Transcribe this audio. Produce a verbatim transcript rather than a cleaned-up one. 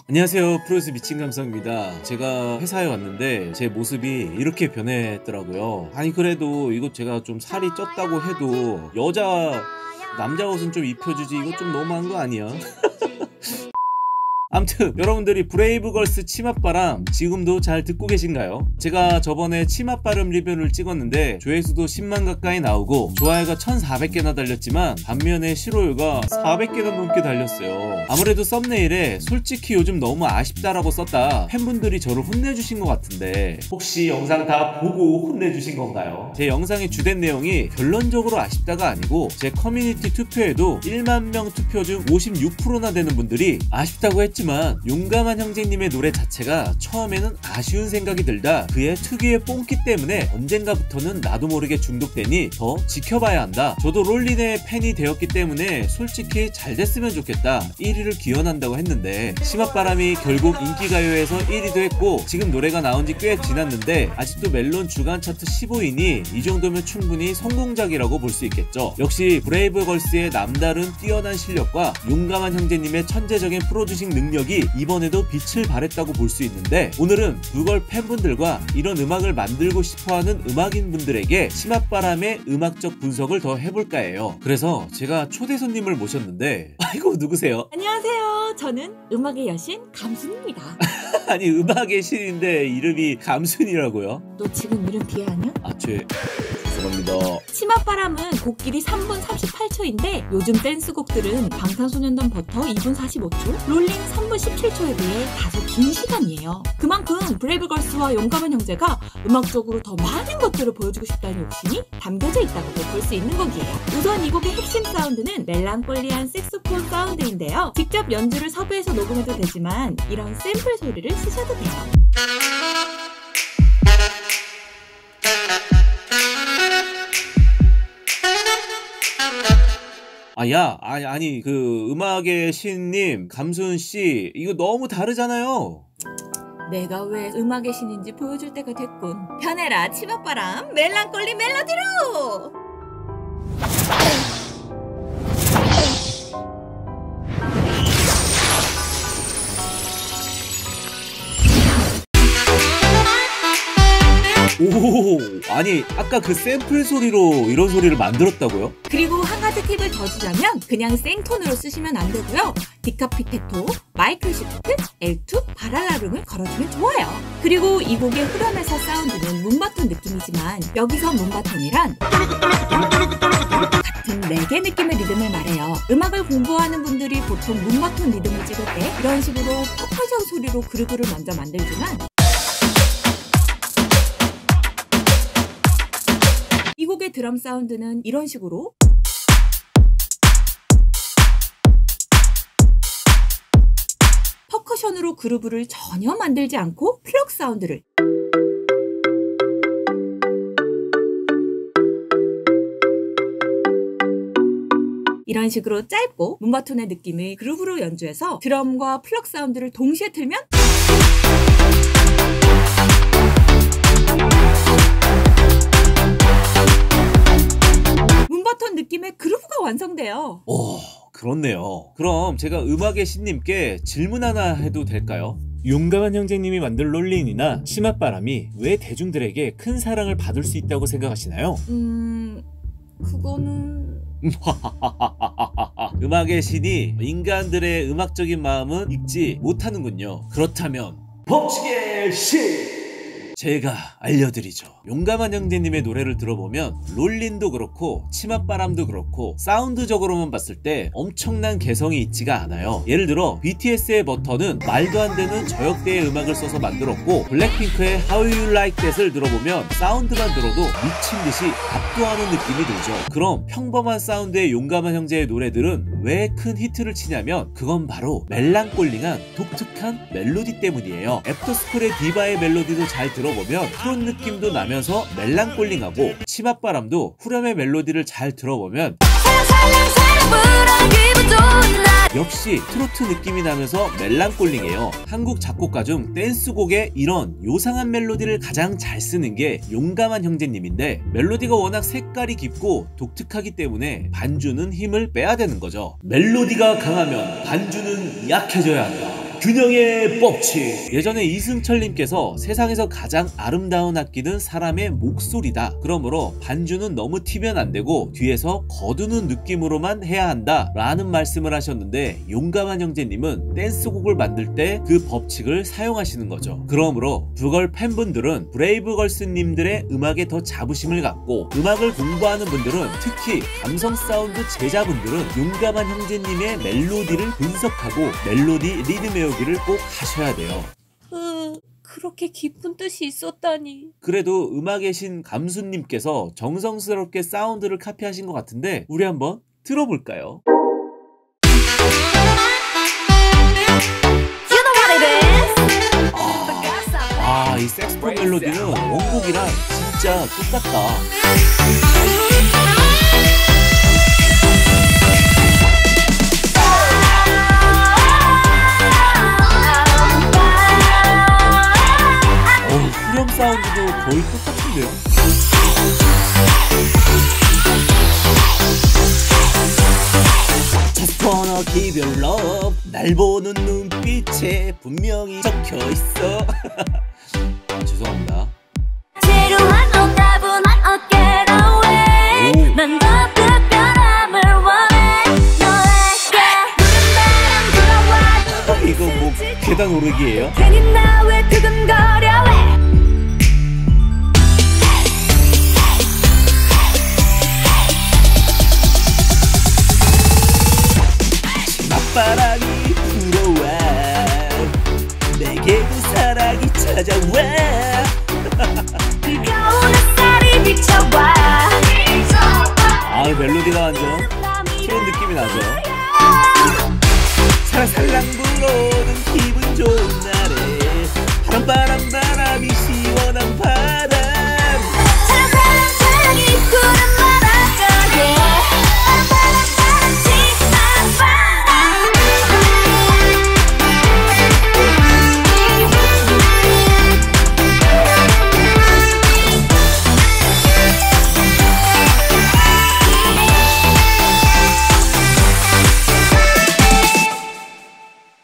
안녕하세요, 프로듀스 미친 감성입니다. 제가 회사에 왔는데 제 모습이 이렇게 변했더라고요. 아니 그래도 이거 제가 좀 살이 쪘다고 해도 여자 남자 옷은 좀 입혀주지, 이거 좀 너무한 거 아니야? 암튼 여러분들이 브레이브걸스 치맛바람 지금도 잘 듣고 계신가요? 제가 저번에 치맛바람 리뷰를 찍었는데 조회수도 십만 가까이 나오고 좋아요가 천사백 개나 달렸지만 반면에 실호유가 사백 개나 넘게 달렸어요. 아무래도 썸네일에 솔직히 요즘 너무 아쉽다라고 썼다 팬분들이 저를 혼내주신 것 같은데 혹시 영상 다 보고 혼내주신 건가요? 제 영상의 주된 내용이 결론적으로 아쉽다가 아니고 제 커뮤니티 투표에도 일만 명 투표 중 오십육 퍼센트나 되는 분들이 아쉽다고 했지만 용감한 형제님의 노래 자체가 처음에는 아쉬운 생각이 들다 그의 특유의 뽕기 때문에 언젠가부터는 나도 모르게 중독되니 더 지켜봐야 한다. 저도 롤린의 팬이 되었기 때문에 솔직히 잘 됐으면 좋겠다 일 위를 기원한다고 했는데 치맛바람이 결국 인기가요에서 일 위도 했고 지금 노래가 나온 지 꽤 지났는데 아직도 멜론 주간 차트 십오 위니 이 정도면 충분히 성공작이라고 볼 수 있겠죠. 역시 브레이브걸스의 남다른 뛰어난 실력과 용감한 형제님의 천재적인 프로듀싱 능력 이 이번에도 빛을 발했다고 볼 수 있는데 오늘은 부걸 팬분들과 이런 음악을 만들고 싶어하는 음악인 분들에게 치맛바람의 음악적 분석을 더 해볼까 해요. 그래서 제가 초대 손님을 모셨는데 아이고 누구세요? 안녕하세요. 저는 음악의 여신 감순입니다. 아니 음악의 신인데 이름이 감순이라고요? 너 지금 이름 비하하냐? 아 죄... 죄송합니다. 치맛바람은 곡 길이 삼 분 삼십팔 초인데 요즘 댄스곡들은 방탄소년단 버터 이 분 사십오 초, 롤링 삼 분 십칠 초에 비해 다소 긴 시간이에요. 그만큼 브레이브걸스와 용감한 형제가 음악적으로 더 많은 것들을 보여주고 싶다는 욕심이 담겨져 있다고도 볼 수 있는 곡이에요. 우선 이 곡의 핵심 사운드는 멜랑콜리한 색소폰 사운드인데요. 직접 연주를 섭외해서 녹음해도 되지만 이런 샘플 소리를 쓰셔도 돼요. 아, 야, 아니, 아니, 그, 음악의 신님, 감순씨, 이거 너무 다르잖아요? 내가 왜 음악의 신인지 보여줄 때가 됐군. 편해라, 치맛바람, 멜랑콜리 멜로디로! 오, 아니 아까 그 샘플 소리로 이런 소리를 만들었다고요? 그리고 한 가지 팁을 더 주자면 그냥 생톤으로 쓰시면 안 되고요. 디카피테토, 마이클 시프트, 엘 투, 바랄라룸을 걸어주면 좋아요. 그리고 이 곡의 후렴에서 사운드는 문바톤 느낌이지만 여기서 문바톤이란 같은 레게 느낌의 리듬을 말해요. 음악을 공부하는 분들이 보통 문바톤 리듬을 찍을 때 이런 식으로 퍼커션 소리로 그루브를 먼저 만들지만 이 곡의 드럼 사운드는 이런 식으로 퍼커션으로 그루브를 전혀 만들지 않고 플럭 사운드를 이런 식으로 짧고 문바톤의 느낌의 그루브로 연주해서 드럼과 플럭 사운드를 동시에 틀면 문바톤 느낌의 그루브가 완성돼요. 오, 그렇네요. 그럼 제가 음악의 신님께 질문 하나 해도 될까요? 용감한 형제님이 만든 롤린이나 치맛바람이 왜 대중들에게 큰 사랑을 받을 수 있다고 생각하시나요? 음... 그거는... 음악의 신이 인간들의 음악적인 마음은 읽지 못하는군요. 그렇다면 법칙의 신! 제가 알려드리죠. 용감한 형제님의 노래를 들어보면 롤린도 그렇고 치맛바람도 그렇고 사운드적으로만 봤을 때 엄청난 개성이 있지가 않아요. 예를 들어 비티에스의 버터는 말도 안 되는 저역대의 음악을 써서 만들었고 블랙핑크의 How You Like That을 들어보면 사운드만 들어도 미친 듯이 압도하는 느낌이 들죠. 그럼 평범한 사운드의 용감한 형제의 노래들은 왜 큰 히트를 치냐면 그건 바로 멜랑콜링한 독특한 멜로디 때문이에요. 애프터스쿨의 디바의 멜로디도 잘 들어보면 그런 느낌도 나면서 멜랑콜링하고 치맛바람도 후렴의 멜로디를 잘 들어보면 역시 트로트 느낌이 나면서 멜랑콜링해요. 한국 작곡가 중 댄스곡에 이런 요상한 멜로디를 가장 잘 쓰는 게 용감한 형제님인데 멜로디가 워낙 색깔이 깊고 독특하기 때문에 반주는 힘을 빼야 되는 거죠. 멜로디가 강하면 반주는 약해져야 한다. 균형의 법칙. 예전에 이승철님께서 세상에서 가장 아름다운 악기는 사람의 목소리다. 그러므로 반주는 너무 튀면 안 되고 뒤에서 거두는 느낌으로만 해야 한다 라는 말씀을 하셨는데, 용감한 형제님은 댄스곡을 만들 때 그 법칙을 사용하시는 거죠. 그러므로 부걸 팬분들은 브레이브걸스님들의 음악에 더 자부심을 갖고, 음악을 공부하는 분들은, 특히 감성 사운드 제자분들은 용감한 형제님의 멜로디를 분석하고 멜로디 리듬 외우기를 꼭 하셔야 돼요. 으, 그렇게 깊은 뜻이 있었다니. 그래도 음악의 신 감수님께서 정성스럽게 사운드를 카피하신 것 같은데 우리 한번 들어볼까요? 아, 이 색스폰 멜로디는 원곡이랑 진짜 똑같다. 어우, 후렴 사운드도 거의 똑같은데요? Just wanna give you love. 날 보는 눈빛에 분명히 적혀있어. 아, 죄송합니다. 지루한 온가분한 어깨로 왜 난 더 특별함을 원해 너에게. 푸른 바람 불어와 이거 뭐 계단 오르기예요? 괜히 나 왜 두근거려 왜. 바람이 불어와 내게도 사랑이 찾아와. 뜨거운 햇살이 비춰와. 아, 멜로디가 완전 그런 느낌이 나죠. 살살랑 불어오는